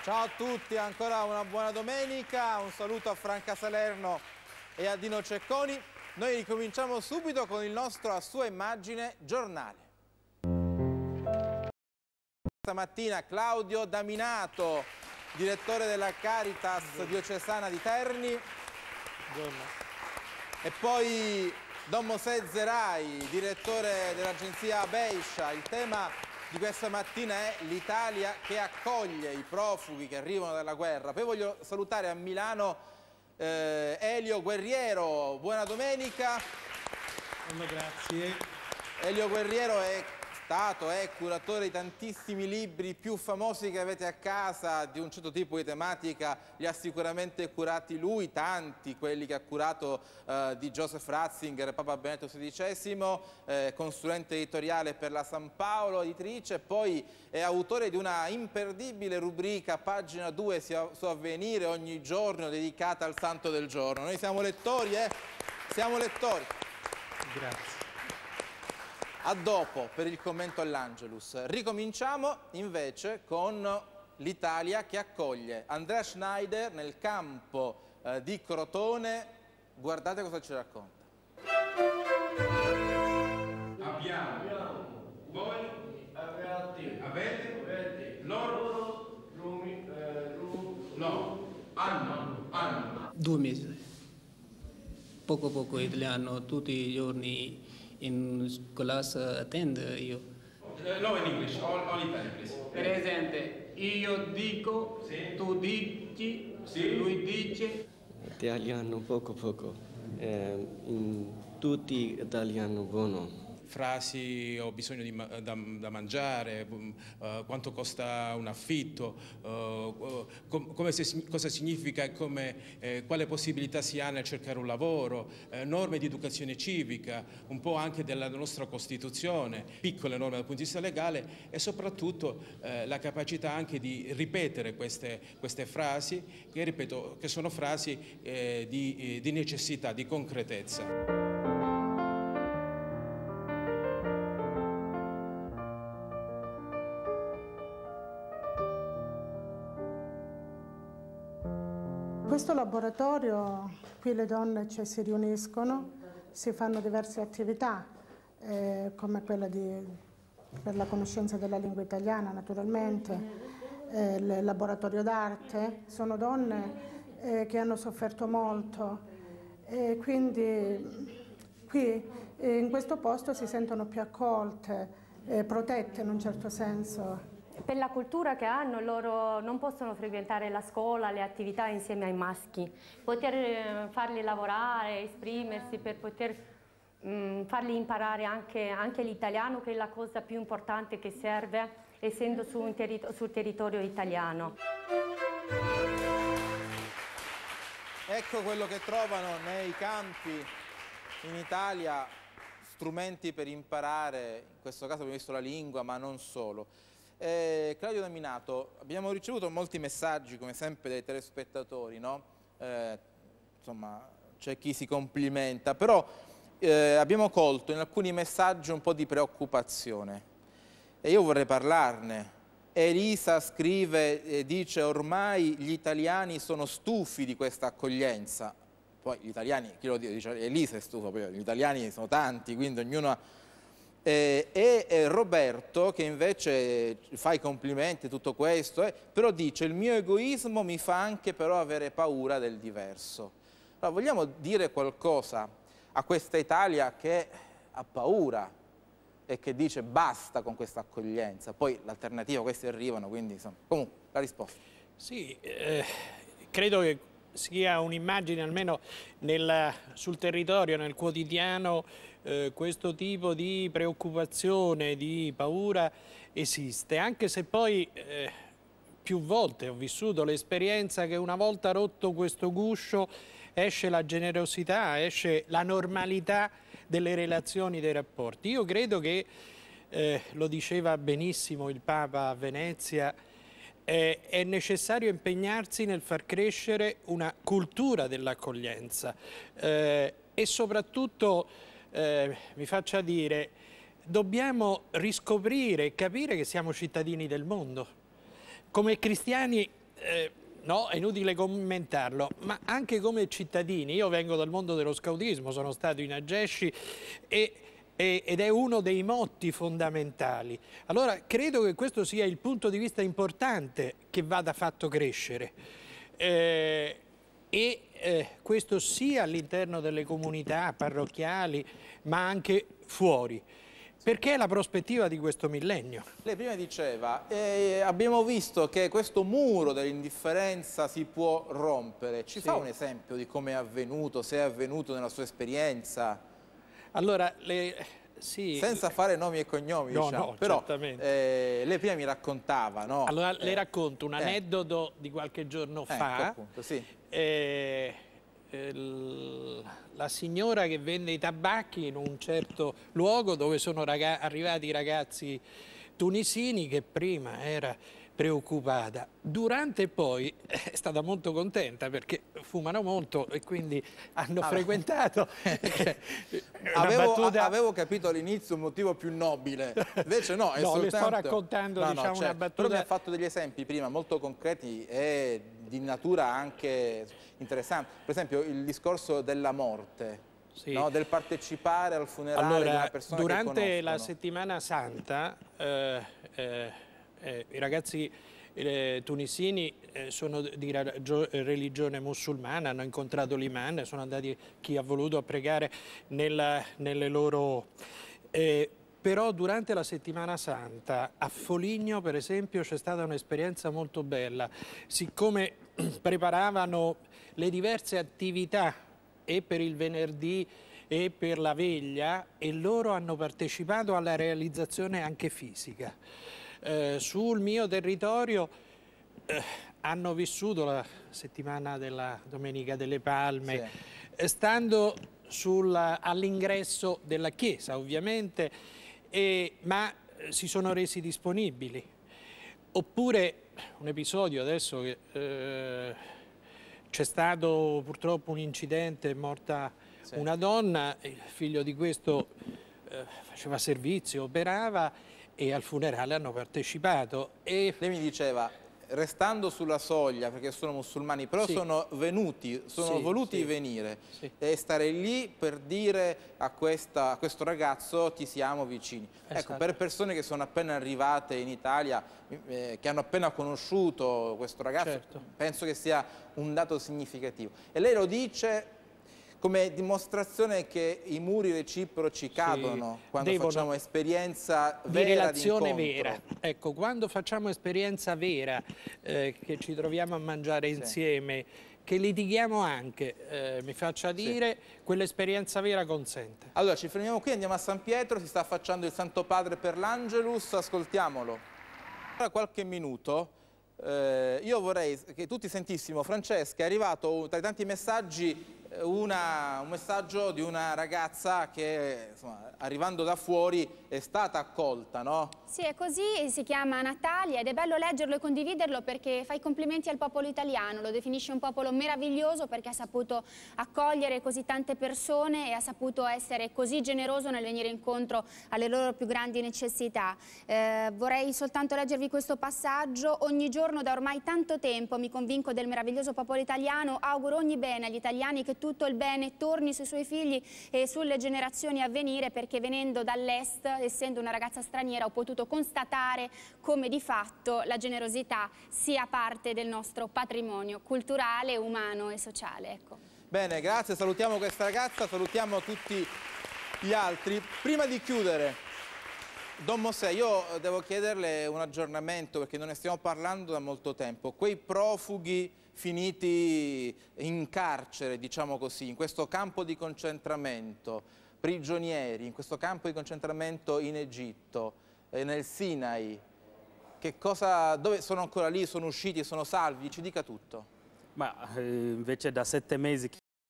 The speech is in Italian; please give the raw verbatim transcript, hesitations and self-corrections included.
Ciao a tutti, ancora una buona domenica, un saluto a Franca Salerno e a Dino Cecconi. Noi ricominciamo subito con il nostro A Sua Immagine giornale. Stamattina Claudio Daminato, direttore della Caritas diocesana di Terni. Buongiorno. E poi Don Mosè Zerai, direttore dell'agenzia Beiscia. Il tema di questa mattina è l'Italia che accoglie i profughi che arrivano dalla guerra. Poi voglio salutare a Milano eh, Elio Guerriero. Buona domenica. Buongiorno, grazie. Elio Guerriero è stato, è curatore di tantissimi libri, più famosi che avete a casa, di un certo tipo di tematica, li ha sicuramente curati lui, tanti, quelli che ha curato eh, di Joseph Ratzinger, Papa Benedetto sedicesimo, eh, consulente editoriale per la San Paolo editrice, poi è autore di una imperdibile rubrica, pagina due su Avvenire, ogni giorno dedicata al santo del giorno. Noi siamo lettori, eh? Siamo lettori. Grazie. A dopo per il commento all'Angelus. Ricominciamo invece con l'Italia che accoglie Andrea Schneider nel campo eh, di Crotone. Guardate cosa ci racconta. Abbiamo, abbiamo. Voi avete, avete loro, lumi, eh, lumi, no, hanno, hanno. Due mesi. Poco poco italiano, tutti i giorni in classe attendo io. Uh, no, in English, all, all Italian, please. Presente, io dico, sì. Tu dici, sì. Lui dice. Italiano poco poco, eh, in tutti italiano buono. Frasi, ho bisogno di, da, da mangiare, uh, quanto costa un affitto, uh, uh, com, come se, cosa significa e come, eh, quale possibilità si ha nel cercare un lavoro, eh, norme di educazione civica, un po' anche della nostra Costituzione, piccole norme dal punto di vista legale e soprattutto eh, la capacità anche di ripetere queste, queste frasi che, ripeto, che sono frasi eh, di, di necessità, di concretezza. Questo laboratorio, qui le donne cioè, si riuniscono, si fanno diverse attività, eh, come quella di, per la conoscenza della lingua italiana naturalmente, eh, il laboratorio d'arte. Sono donne eh, che hanno sofferto molto e quindi qui eh, in questo posto si sentono più accolte, eh, protette in un certo senso. Per la cultura che hanno, loro non possono frequentare la scuola, le attività insieme ai maschi. Poter farli lavorare, esprimersi, per poter mh, farli imparare anche, anche l'italiano, che è la cosa più importante che serve, essendo su un terito- sul territorio italiano. Ecco quello che trovano nei campi in Italia, strumenti per imparare, in questo caso abbiamo visto la lingua, ma non solo. Eh, Claudio Daminato, abbiamo ricevuto molti messaggi come sempre dai telespettatori, no? Eh, insomma c'è chi si complimenta, però eh, abbiamo colto in alcuni messaggi un po' di preoccupazione e io vorrei parlarne. Elisa scrive e dice ormai gli italiani sono stufi di questa accoglienza. Poi gli italiani, chi lo dice? Elisa è stufa, poi gli italiani sono tanti, quindi ognuno ha... Eh, e eh, Roberto, che invece fa i complimenti, tutto questo, eh, però dice il mio egoismo mi fa anche però avere paura del diverso. Allora, vogliamo dire qualcosa a questa Italia che ha paura e che dice basta con questa accoglienza. Poi l'alternativa, questi arrivano, quindi insomma, comunque la risposta. Sì, eh, credo che sia un'immagine almeno nel, sul territorio, nel quotidiano, eh, questo tipo di preoccupazione, di paura esiste, anche se poi eh, più volte ho vissuto l'esperienza che una volta rotto questo guscio esce la generosità, esce la normalità delle relazioni, dei rapporti. Io credo che, eh, lo diceva benissimo il Papa a Venezia, Eh, è necessario impegnarsi nel far crescere una cultura dell'accoglienza eh, e soprattutto, eh, mi faccia dire, dobbiamo riscoprire e capire che siamo cittadini del mondo. Come cristiani eh, no, è inutile commentarlo, ma anche come cittadini, io vengo dal mondo dello scautismo, sono stato in Ageshi e, e, ed è uno dei motti fondamentali. Allora credo che questo sia il punto di vista importante che vada fatto crescere. Eh, e eh, questo sia all'interno delle comunità parrocchiali ma anche fuori, perché è la prospettiva di questo millennio. Lei prima diceva, eh, abbiamo visto che questo muro dell'indifferenza si può rompere, ci Sì. fa un esempio di come è avvenuto, se è avvenuto nella sua esperienza? Allora, le... Sì. Senza fare nomi e cognomi, no, diciamo. no, però certamente. eh, lei prima mi raccontava, no? Allora, eh, le racconto un eh. aneddoto di qualche giorno Ecco, fa. appunto, sì. Eh, eh, la signora che vende i tabacchi in un certo luogo dove sono raga- arrivati i ragazzi tunisini, che prima era preoccupata, durante poi è stata molto contenta perché fumano molto e quindi hanno ah, frequentato. avevo, battuta... avevo capito all'inizio un motivo più nobile, invece no, è no, soltanto... le sto raccontando no, diciamo no, certo. una battuta. Però mi ha fatto degli esempi prima molto concreti e di natura anche interessante, per esempio il discorso della morte. Sì. No, del partecipare al funerale allora, di una persona durante che la settimana santa eh, eh, eh, i ragazzi eh, tunisini eh, sono di religione musulmana, hanno incontrato l'imam, sono andati chi ha voluto a pregare nella, nelle loro... Eh, però durante la settimana santa a Foligno per esempio c'è stata un'esperienza molto bella, siccome preparavano le diverse attività e per il venerdì e per la veglia e loro hanno partecipato alla realizzazione anche fisica. Eh, sul mio territorio eh, hanno vissuto la settimana della Domenica delle Palme, sì. stando all'ingresso della chiesa ovviamente, e, ma eh, si sono resi disponibili. Oppure un episodio adesso che... Eh, c'è stato purtroppo un incidente, è morta sì. una donna, il figlio di questo eh, faceva servizio, operava e al funerale hanno partecipato. E... Lei mi diceva, restando sulla soglia, perché sono musulmani, però sì. sono venuti, sono sì, voluti sì. venire sì. e stare lì per dire a, questa, a questo ragazzo ti siamo vicini. Esatto. Ecco, per persone che sono appena arrivate in Italia, eh, che hanno appena conosciuto questo ragazzo, certo. penso che sia un dato significativo. E lei lo dice come dimostrazione che i muri reciproci cadono sì, quando facciamo esperienza vera di relazione di vera. Ecco, quando facciamo esperienza vera, eh, che ci troviamo a mangiare sì. insieme, che litighiamo anche, eh, mi faccia dire, sì. quell'esperienza vera consente. Allora, ci fermiamo qui, andiamo a San Pietro, si sta affacciando il Santo Padre per l'Angelus, ascoltiamolo. Tra qualche minuto eh, io vorrei che tutti sentissimo, Francesca, è arrivato tra i tanti messaggi Una, un messaggio di una ragazza che insomma, arrivando da fuori è stata accolta, no? Sì, è così, si chiama Natalia ed è bello leggerlo e condividerlo perché fa i complimenti al popolo italiano, lo definisce un popolo meraviglioso perché ha saputo accogliere così tante persone e ha saputo essere così generoso nel venire incontro alle loro più grandi necessità. Eh, vorrei soltanto leggervi questo passaggio. Ogni giorno da ormai tanto tempo mi convinco del meraviglioso popolo italiano, auguro ogni bene agli italiani, che tutto il bene torni sui suoi figli e sulle generazioni a venire, perché venendo dall'est, essendo una ragazza straniera, ho potuto constatare come di fatto la generosità sia parte del nostro patrimonio culturale, umano e sociale. Ecco. Bene, grazie, salutiamo questa ragazza, salutiamo tutti gli altri. Prima di chiudere, Don Mosè, io devo chiederle un aggiornamento perché non ne stiamo parlando da molto tempo. Quei profughi finiti in carcere, diciamo così, in questo campo di concentramento, prigionieri, in questo campo di concentramento in Egitto, eh, nel Sinai, che cosa, dove sono ancora lì, sono usciti, sono salvi? Ci dica tutto. Ma eh, invece da sette mesi che